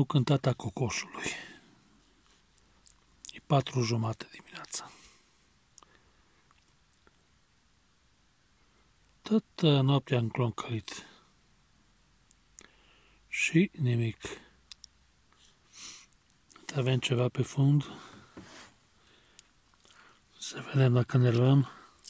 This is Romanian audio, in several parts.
Trenul cântat a cocoșului. E 4:30 dimineața. Toată noaptea am cloncălit. Și nimic. Avem ceva pe fund. Să vedem dacă ne luăm.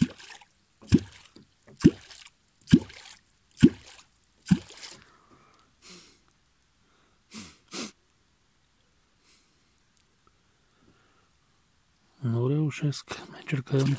Nu reușesc. Mai încercăm.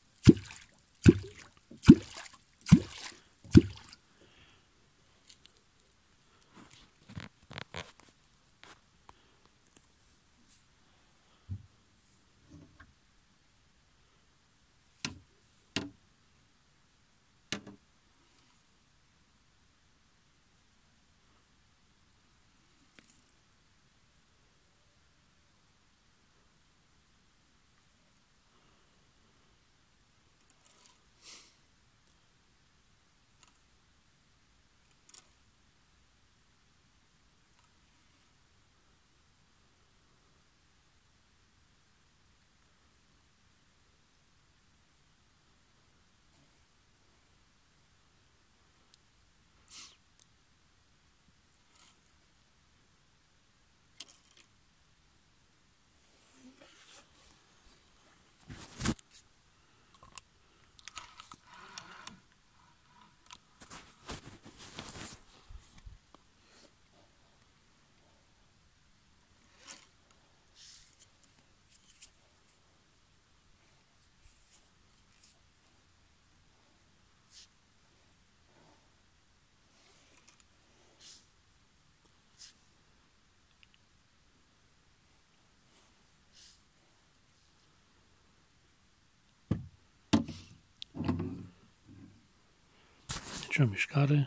Nicio mișcare.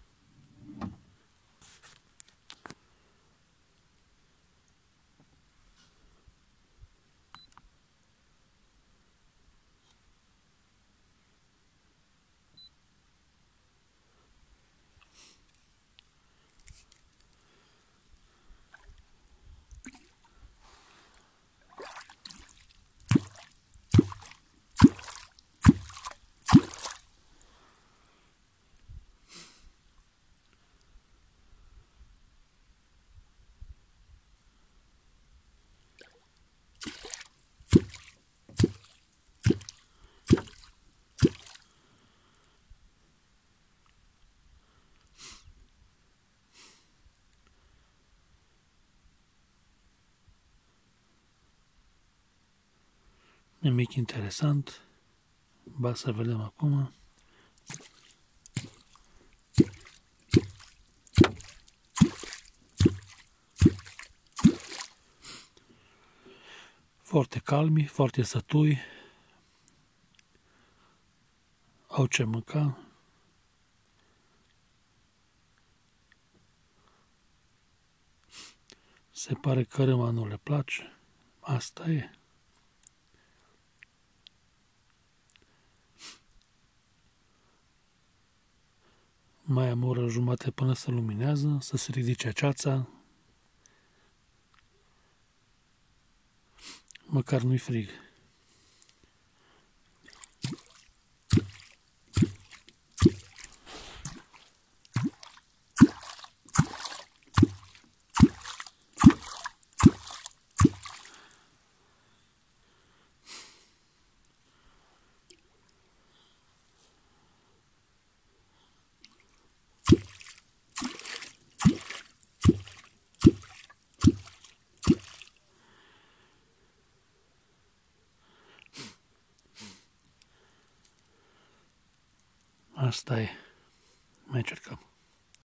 Nimic interesant. Ba să vedem acum. Foarte calmi, foarte sătui. Au ce mânca. Se pare că râma nu le place. Asta e. Mai am o oră jumate până se luminează, să se ridice ceața. Măcar nu-i frig. Asta e. Mai încercăm.